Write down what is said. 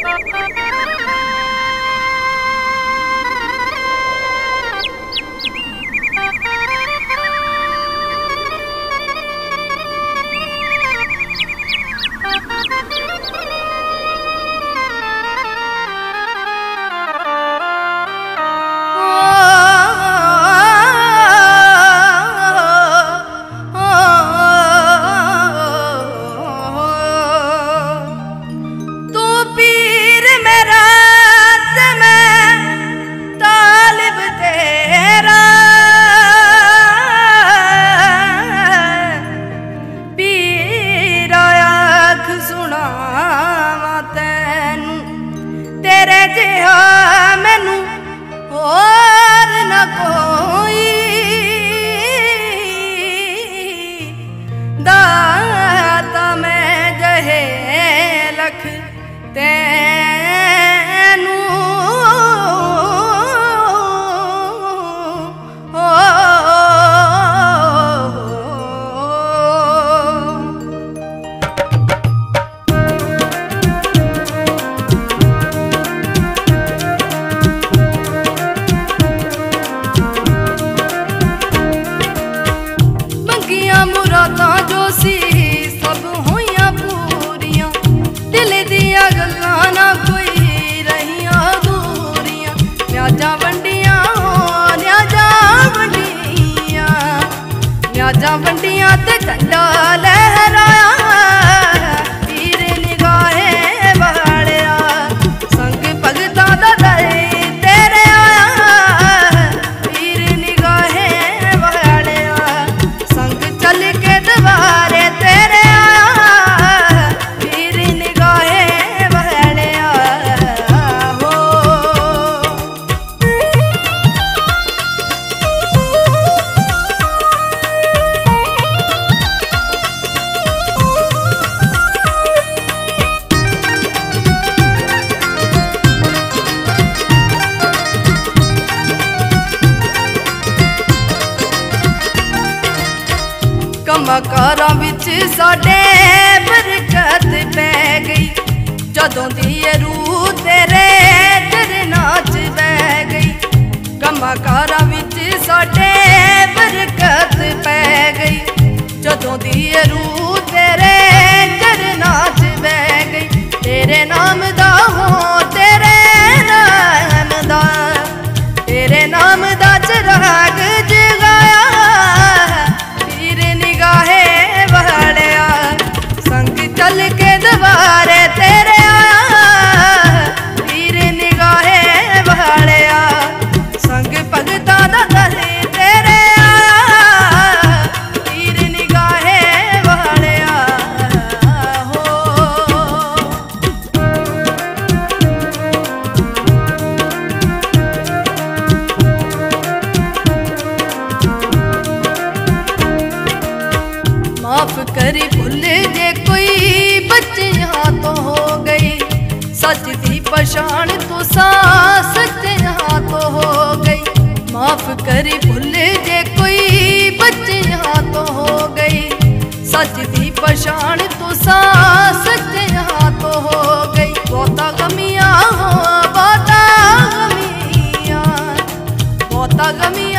न्याजा वंडियां ते झंडा लहराया, तीर निगाहे वालिया संग भगतां दा दर तेरे आया। तीर निगाहे वालिया संग चल के दवारे तेरे आया। तीर निगाहे वालिया हो कमाकारां विच साडे बरकत पै गई, जदों दी रूह तेरे चरनां च बह गई। कमाकारां विच साडे बरकत पै गई, जदों दी रूह तेरे चरनां च बह गई। तेरे नाम दा हो तेरे नाम दा, तेरे नाम दा चिराग जगाया। चल के दवारे तेरे आया। तीर निगाहे वालिया संग भगतां दा दर तेरे आया। तीर निगाहे वालिया हो माफ करी भुल जे कोई बच्चियां तो हो गई, सच दी पछाण तो सच्चियां तो हो गई। माफ करी भुल जे कोई बच्चियां तो हो गई, सच दी पछाण तो सच्चियां तो हो गई। बहुता गमियां हो बहुता गमियां, बहुता गमियां